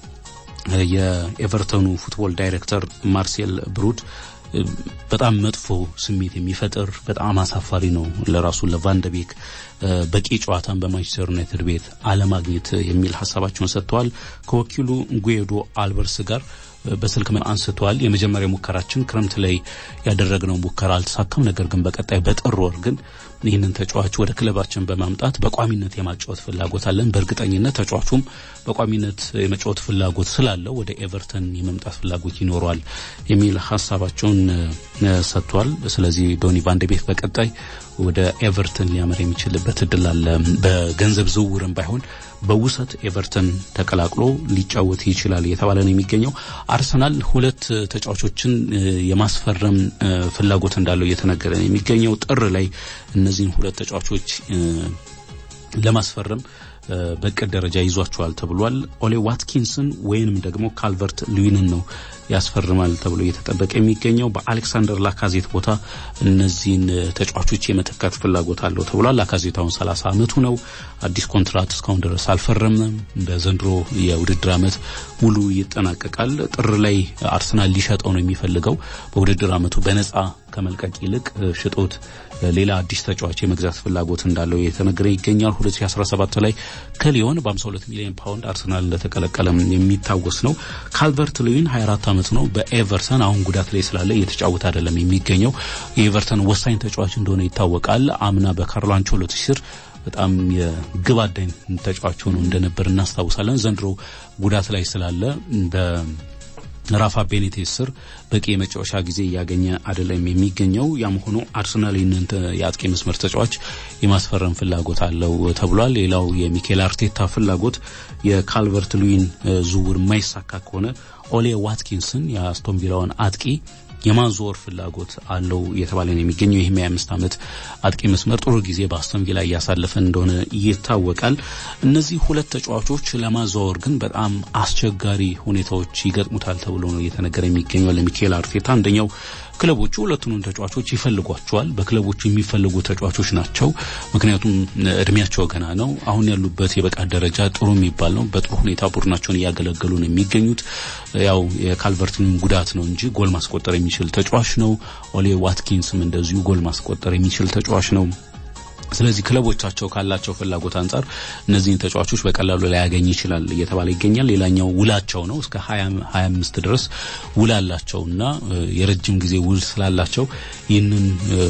የኤቨርተኑ ፉትቦል ዳይሬክተር ማርሴል ብሩድ በጣም መጥፎ ስሜት የሚፈጥር በጣም አሳፋሪ ነው ለራሱ ለቫንደቢክ በቂ ጨዋታን በማንቸስተር ዩናይትድ ቤት አለማግኘት የሚል ሐሳባቸውን ሰጥተዋል ከወኪሉ ጉዌዶ አልበርስ ጋር በስልክ አንስተዋል የመጀመሪያ ሙከራችን ክረምት ላይ ያደረግነው ሙከራ አልተሳካም ነገር ግን በቀጣይ በጥር ወር ግን ይህንን ተጫዋች ወደ ክለባችን በማምጣት በቋሚነት የማጫወት ፍላጎት አለን በእርግጠኝነት ተጫዋቹም በቋሚነት የማጫወት ፍላጎት ስላለው ወደ ኤቨርተን የመምጣት ፍላጎት ይኖራል የሚል ሐሳባቸውን ሰጥተዋል ስለዚህ ዶኒ ቫንደቢክ በቀጣይ ወደ ኤቨርተን ሊያመራ የሚችልበት እድል አለ በገንዘብ ዝውውርም ባይሆን በውሰት ኤቨርተን ተቀላቅሎ ሊጫወት ይችላል የተባለ ነው የሚገኘው አርሰናል ሁለት ተጫዋቾችን የማስፈረም ፍላጎት እንዳለው እየተነገረ ነው የሚገኘው ጥር ላይ እነዚህን ሁለት ተጫዋቾች ለማስፈረም በቀድ ደረጃ ይዟቸዋል ተብሏል ኦሌ ዋትኪንስን ወይንም ደግሞ ካልቨርት ሉዊንን ነው ያስፈርማል ተብሎ እየተጠበቀ የሚገኘው በአሌክሳንደር ላካዜት ቦታ እነዚህን ተጫዋቾች የመተካት ፍላጎት አለው ተብሏል ላካዜታውን ሰላሳ አመቱ ነው አዲስ ኮንትራት እስካሁን ድረስ አልፈረመም በዘንድሮ የውድድር አመት ሙሉ ይጠናቀቃል ጥር ላይ አርሰናል ሊሸጠው ነው የሚፈልገው በውድድር አመቱ በነፃ ከመልቀቅ ይልቅ ሽጦት ሌላ አዲስ ተጫዋች የመግዛት ፍላጎት እንዳለው የተነገረ ይገኛል ሁለት ሺህ አስራ ሰባት ላይ ከሊዮን በ52 ሚሊዮን ፓውንድ አርሰናል እንደተቀላቀለም የሚታወስ ነው ካልቨርት ሉዊን ሃያ አራት አመት ነው በኤቨርተን አሁን ጉዳት ላይ ስላለ እየተጫወተ አይደለም የሚገኘው የኤቨርተን ወሳኝ ተጫዋች እንደሆነ ይታወቃል አምና በካርሎ አንቸሎቲ ስር በጣም የግብ አዳኝ ተጫዋች ሆኖ እንደነበር እናስታውሳለን ዘንድሮ ጉዳት ላይ ስላለ በ ራፋ ቤኒቴስ ስር በቂ የመጫወቻ ጊዜ ያገኘ አይደለም የሚገኘው ያም ሆኖ አርሰናል ይነንተ ያጥቂ መስመር ተጫዋች የማስፈረም ፍላጎት አለው ተብሏል ሌላው የሚኬል አርቴታ ፍላጎት የካልቨርት ሉዊን ዝውውር ማይሳካ ከሆነ ኦሌ ዋትኪንስን የአስቶን ቪላውን አጥቂ የማንዞር ፍላጎት አለው የተባለ ነው የሚገኘው ይሄ አምስት አመት አጥቂ መስመር ጥሩ ጊዜ በአስቶን ቪላ ያሳለፈ እንደሆነ ይታወቃል እነዚህ ሁለት ተጫዋቾች ለማዛወር ግን በጣም አስቸጋሪ ሁኔታዎች ይገጥሙታል ተብሎ ነው የተነገረ የሚገኘው ለሚኬል አርቴታ አንደኛው ክለቦቹ ሁለቱንም ተጫዋቾች ይፈልጓቸዋል በክለቦቹ የሚፈልጉ ተጫዋቾች ናቸው ምክንያቱም እድሜያቸው ገና ነው አሁን ያሉበት የበቃት ደረጃ ጥሩ የሚባል ነው በጥሩ ሁኔታ ቡድናቸውን ያገለገሉ ነው የሚገኙት ያው የካልቨርትን ጉዳት ነው እንጂ ጎል ማስቆጠር የሚችል ተጫዋች ነው ኦሌ ዋትኪንስም እንደዚሁ ጎል ማስቆጠር የሚችል ተጫዋች ነው ስለዚህ ክለቦቻቸው ካላቸው ፍላጎት አንፃር እነዚህን ተጫዋቾች በቀላሉ ላይ ያገኝ ይችላል እየተባለ ይገኛል ሌላኛው ውላቸው ነው እስከ ሃያ ሃያ አምስት ድረስ ውላላቸውና የረጅም ጊዜ ውል ስላላቸው ይህንን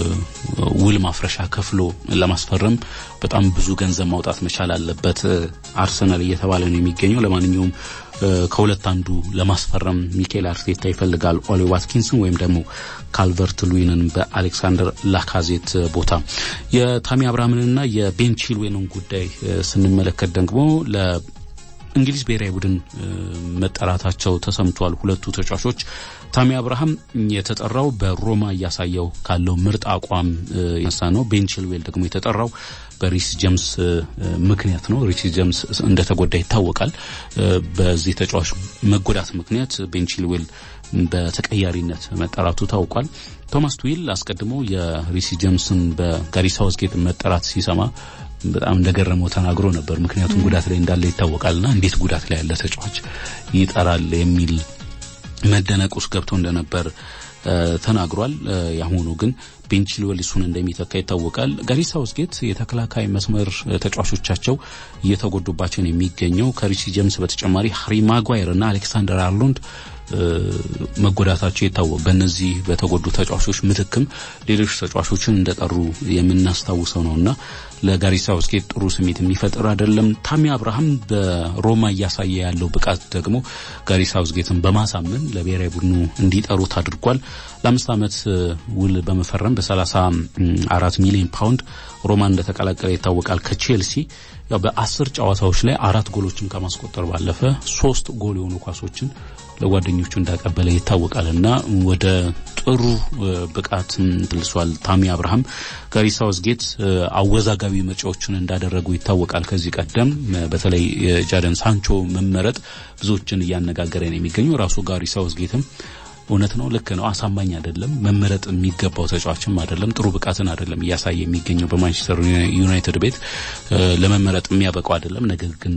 ውል ማፍረሻ ከፍሎ ለማስፈረም በጣም ብዙ ገንዘብ ማውጣት መቻል አለበት አርሰናል እየተባለ ነው የሚገኘው ለማንኛውም ከሁለት አንዱ ለማስፈረም ሚኬል አርቴታ ይፈልጋል ኦሊ ዋትኪንስን ወይም ደግሞ ካልቨርት ሉዊንን በአሌክሳንደር ላካዜት ቦታ የታሚ አብራምንና የቤን ቺልዌልን ጉዳይ ስንመለከት ደግሞ ለእንግሊዝ ብሔራዊ ቡድን መጠራታቸው ተሰምቷል ሁለቱ ተጫዋቾች ታሚ አብራሃም የተጠራው በሮማ ያሳየው ካለው ምርጥ አቋም ያሳነው ቤን ቺልዌል ደግሞ የተጠራው በሪስ ጀምስ ምክንያት ነው ሪስ ጀምስ እንደተጎዳ ይታወቃል በዚህ ተጫዋች መጎዳት ምክንያት ቤን ቺልዌል በተቀያሪነት መጠራቱ ታውቋል ቶማስ ቱዊል አስቀድሞ የሪስ ጀምስን በጋሪ ሳውዝጌት መጠራት ሲሰማ በጣም እንደገረመው ተናግሮ ነበር ምክንያቱም ጉዳት ላይ እንዳለ ይታወቃልና እንዴት ጉዳት ላይ ያለ ተጫዋች ይጠራል የሚል መደነቅ ውስጥ ገብቶ እንደነበር ተናግሯል። ያሁኑ ግን ቤንቺልዌልሱን እንደሚተካ ይታወቃል። ጋሪ ሳውዝጌት የተከላካይ መስመር ተጫዋቾቻቸው እየተጎዱባቸው የሚገኘው ከሪሲ ጄምስ በተጨማሪ ሃሪ ማጓየር እና አሌክሳንደር አርኖልድ መጎዳታቸው ይታወቃል። በእነዚህ በተጎዱ ተጫዋቾች ምትክም ሌሎች ተጫዋቾችን እንደጠሩ የምናስታውሰው ነውና ለጋሪ ሳውዝጌት ጥሩ ስሜት የሚፈጥር አይደለም። ታሚ አብርሃም በሮማ ያሳየ ያለው ብቃት ደግሞ ጋሪ ሳውዝጌትን በማሳመን ለብሔራዊ ቡድኑ እንዲጠሩት አድርጓል። ለአምስት ዓመት ውል በመፈረም በ34 ሚሊዮን ፓውንድ ሮማ እንደተቀላቀለ ይታወቃል ከቼልሲ። ያው በአስር ጨዋታዎች ላይ አራት ጎሎችን ከማስቆጠር ባለፈ ሶስት ጎል የሆኑ ኳሶችን ለጓደኞቹ እንዳቀበለ ይታወቃልና ወደ ጥሩ ብቃት ተልሷል። ታሚ አብርሃም ጋሪ ሳውዝጌት አወዛጋቢ ምርጫዎችን እንዳደረጉ ይታወቃል። ከዚህ ቀደም በተለይ ጃደን ሳንቾ መመረጥ ብዙዎችን እያነጋገረ ነው የሚገኘው። ራሱ ጋሪ ሳውዝጌትም እውነት ነው ልክ ነው አሳማኝ አይደለም መመረጥ የሚገባው ተጫዋችም አይደለም ጥሩ ብቃትን አይደለም ያሳየ የሚገኘው በማንቸስተር ዩናይትድ ቤት ለመመረጥ የሚያበቃው አይደለም። ነገር ግን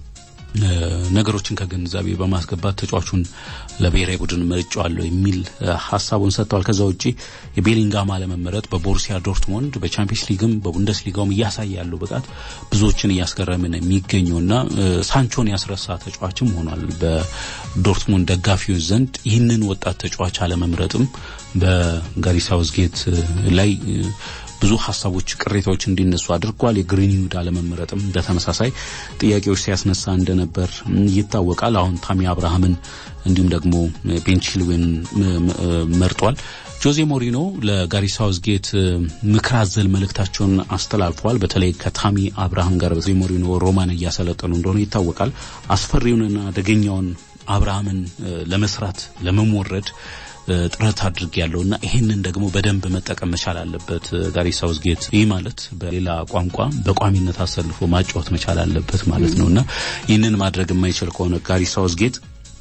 ነገሮችን ከግንዛቤ በማስገባት ተጫዋቹን ለብሔራዊ ቡድን መርጫዋለሁ የሚል ሐሳቡን ሰጥቷል። ከዛው እጪ የቤሊንጋም አለመመረጥ በቦሩሲያ ዶርትሙንድ በቻምፒየንስ ሊግም በቡንደስሊጋውም ያሳያለው ብቃት ብዙዎችን ያስገረመን የሚገኘውና ሳንቾን ያስረሳ ተጫዋችም ሆኗል በዶርትሙንድ ደጋፊዎች ዘንድ። ይህንን ወጣት ተጫዋች አለመምረጥም በጋሪ ሳውዝጌት ላይ ብዙ ሐሳቦች ቅሬታዎች እንዲነሱ አድርጓል። የግሪንውድ አለመመረጥም በተመሳሳይ ጥያቄዎች ሲያስነሳ እንደነበር ይታወቃል። አሁን ታሚ አብርሃምን እንዲሁም ደግሞ ቤንቺልዌን መርጧል። ጆዜ ሞሪኖ ለጋሪ ሳውዝጌት ምክራዘል መልእክታቸውን አስተላልፈዋል። በተለይ ከታሚ አብርሃም ጋር ጆዜ ሞሪኖ ሮማን ያሰለጠኑ እንደሆነ ይታወቃል። አስፈሪውንና አደገኛውን አብርሃምን ለመስራት ለመሞረድ ጥረት አድርጌያለሁና ይሄንን ደግሞ በደንብ መጠቀም መቻል አለበት ጋሪ ሳውዝጌት። ይህ ማለት በሌላ ቋንቋ በቋሚነት አሰልፎ ማጫወት መቻል አለበት ማለት ነውና ይህንን ማድረግ የማይችል ከሆነ ጋሪ ሳውዝጌት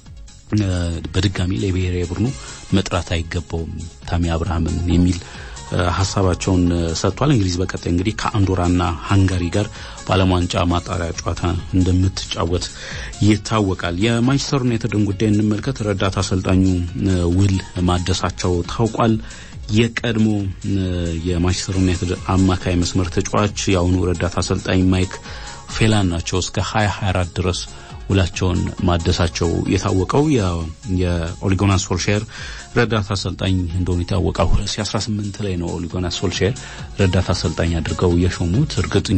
በድጋሚ ለብሔራዊ ቡድኑ መጥራት አይገባውም ታሚ አብርሃምን የሚል ሐሳባቸውን ሰጥቷል። እንግሊዝ በቀጣይ እንግዲህ ከአንዶራና ሃንጋሪ ጋር በዓለም ዋንጫ ማጣሪያ ጨዋታ እንደምትጫወት ይታወቃል። የማንቸስተር ዩናይትድን ጉዳይ እንመልከት። ረዳት አሰልጣኙ ውል ማደሳቸው ታውቋል። የቀድሞ የማንቸስተር ዩናይትድ አማካይ መስመር ተጫዋች ያውኑ ረዳት አሰልጣኝ ማይክ ፌላን ናቸው እስከ ሃያ ሃያ አራት ድረስ ውላቸውን ማደሳቸው የታወቀው። የኦሊጎናር ሶልሼር ረዳት አሰልጣኝ እንደሆነ የታወቀው ሁለት ሺህ አስራ ስምንት ላይ ነው ኦሊጎናር ሶልሼር ረዳት አሰልጣኝ አድርገው የሾሙት። እርግጥኝ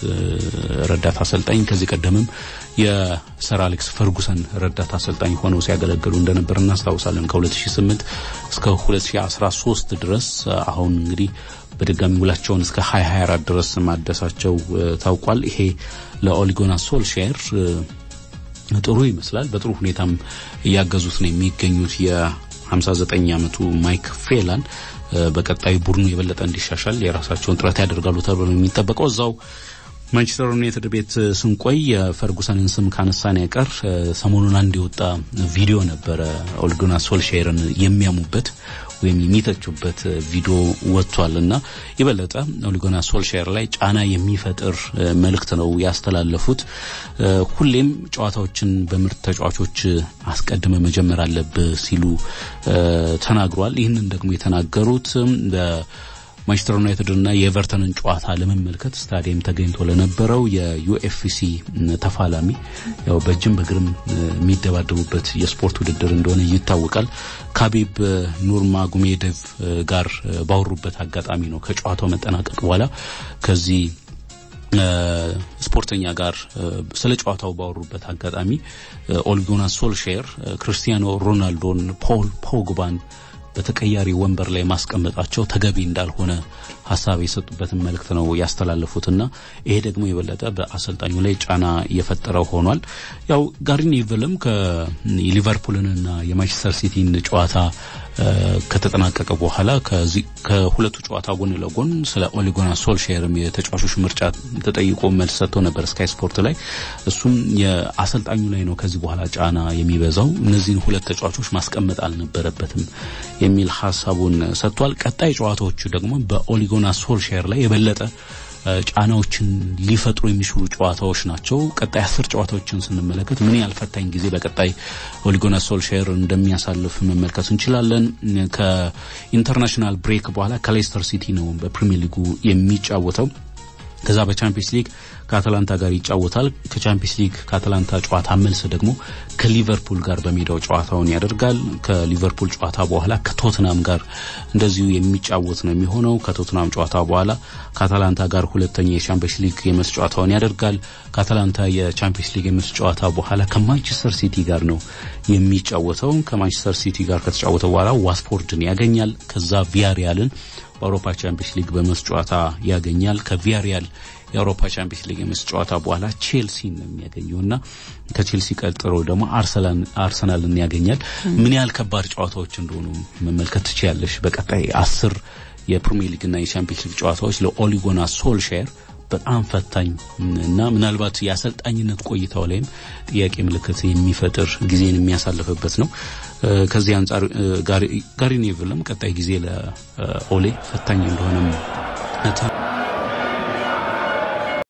ረዳት አሰልጣኝ ከዚህ ቀደምም የሰር አሌክስ ፈርጉሰን ረዳት አሰልጣኝ ሆነው ሲያገለግሉ እንደነበር እናስታውሳለን ከሁለት ሺህ ስምንት እስከ ሁለት ሺህ አስራ ሶስት ድረስ። አሁን እንግዲህ በድጋሚ ውላቸውን እስከ ሃያ ሃያ አራት ድረስ ማደሳቸው ታውቋል። ይሄ ለኦሊጎናር ሶልሼር ጥሩ ይመስላል። በጥሩ ሁኔታም ያገዙት ነው የሚገኙት። የ59 ዓመቱ ማይክ ፌላን በቀጣይ ቡድኑ የበለጠ እንዲሻሻል የራሳቸውን ጥረት ያደርጋሉ ተብሎ የሚጠበቀው። እዛው ማንቸስተር ዩናይትድ ቤት ስንቆይ የፈርጉሰንን ስም ካነሳን ያቀር ሰሞኑን አንድ የወጣ ቪዲዮ ነበር ኦሊጎናር ሶልሼርን የሚያሙበት ወይም የሚተቹበት ቪዲዮ ወጥቷልና የበለጠ ኦሊጎናር ሶልሼር ላይ ጫና የሚፈጥር መልእክት ነው ያስተላለፉት። ሁሌም ጨዋታዎችን በምርጥ ተጫዋቾች አስቀድመ መጀመር አለበት ሲሉ ተናግሯል። ይህንን ደግሞ የተናገሩት ማንቸስተር ዩናይትድ እና የኤቨርተንን ጨዋታ ለመመልከት ስታዲየም ተገኝቶ ለነበረው የዩኤፍሲ ተፋላሚ ያው በጅም በግርም የሚደባደቡበት የስፖርት ውድድር እንደሆነ ይታወቃል። ካቢብ ኑርማጎሜዶቭ ጋር ባወሩበት አጋጣሚ ነው ከጨዋታው መጠናቀቅ በኋላ ከዚህ ስፖርተኛ ጋር ስለ ጨዋታው ባወሩበት አጋጣሚ ኦሊጎናር ሶልሼር ክርስቲያኖ ሮናልዶን ፖል ፖግባን በተቀያሪ ወንበር ላይ ማስቀመጣቸው ተገቢ እንዳልሆነ ሐሳብ የሰጡበትን መልእክት ነው ያስተላለፉትና ይሄ ደግሞ የበለጠ በአሰልጣኙ ላይ ጫና እየፈጠረው ሆኗል። ያው ጋሪ ኔቭልም ከሊቨርፑልና የማንቸስተር ሲቲን ጨዋታ ከተጠናቀቀ በኋላ ከዚህ ከሁለቱ ጨዋታ ጎን ለጎን ስለ ኦሊጎናር ሶልሼርም የተጫዋቾች ምርጫ ተጠይቆ መልስ ሰጥቶ ነበር ስካይ ስፖርት ላይ። እሱም የአሰልጣኙ ላይ ነው ከዚህ በኋላ ጫና የሚበዛው እነዚህን ሁለት ተጫዋቾች ማስቀመጥ አልነበረበትም የሚል ሐሳቡን ሰጥቷል። ቀጣይ ጨዋታዎቹ ደግሞ በኦሊጎናር ሶልሼር ላይ የበለጠ ጫናዎችን ሊፈጥሩ የሚችሉ ጨዋታዎች ናቸው ቀጣይ አስር ጨዋታዎችን ስንመለከት ምን ያልፈታኝ ጊዜ በቀጣይ ኦሊጎና ሶልሼር እንደሚያሳልፍ መመልከት እንችላለን ከኢንተርናሽናል ብሬክ በኋላ ከሌስተር ሲቲ ነው በፕሪሚየር ሊጉ የሚጫወተው ከዛ በቻምፒየንስ ሊግ ከአትላንታ ጋር ይጫወታል ከቻምፒየንስ ሊግ ከአትላንታ ጨዋታ መልስ ደግሞ ከሊቨርፑል ጋር በሜዳው ጨዋታውን ያደርጋል ከሊቨርፑል ጨዋታ በኋላ ከቶትናም ጋር እንደዚሁ የሚጫወት ነው የሚሆነው ከቶትናም ጨዋታ በኋላ ከአትላንታ ጋር ሁለተኛ የቻምፒየንስ ሊግ የመልስ ጨዋታውን ያደርጋል ከአትላንታ የቻምፒየንስ ሊግ የመልስ ጨዋታ በኋላ ከማንቸስተር ሲቲ ጋር ነው የሚጫወተው ከማንቸስተር ሲቲ ጋር ከተጫወተ በኋላ ዋስፖርትን ያገኛል ከዛ ቪያሪያልን በአውሮፓ ቻምፒየንስ ሊግ በመልስ ጨዋታ ያገኛል ከቪያሪያል የአውሮፓ ቻምፒየንስ ሊግ የመልስ ጨዋታ በኋላ ቼልሲን ነው የሚያገኘውና ከቼልሲ ቀጥሎ ደግሞ አርሰናል አርሰናልን ያገኛል ምን ያህል ከባድ ጨዋታዎች እንደሆኑ መመልከት ትችያለሽ በቀጣይ አስር የፕሪሚየር ሊግ እና የቻምፒየንስ ሊግ ጨዋታዎች ለኦሊጎና ሶልሼር በጣም ፈታኝ እና ምናልባት ያሰልጣኝነት ቆይታው ላይም ጥያቄ ምልክት የሚፈጥር ጊዜን የሚያሳልፍበት ነው ከዚህ አንፃር ጋሪ ጋሪ ኔቭልም ቀጣይ ጊዜ ለኦሌ ፈታኝ እንደሆነም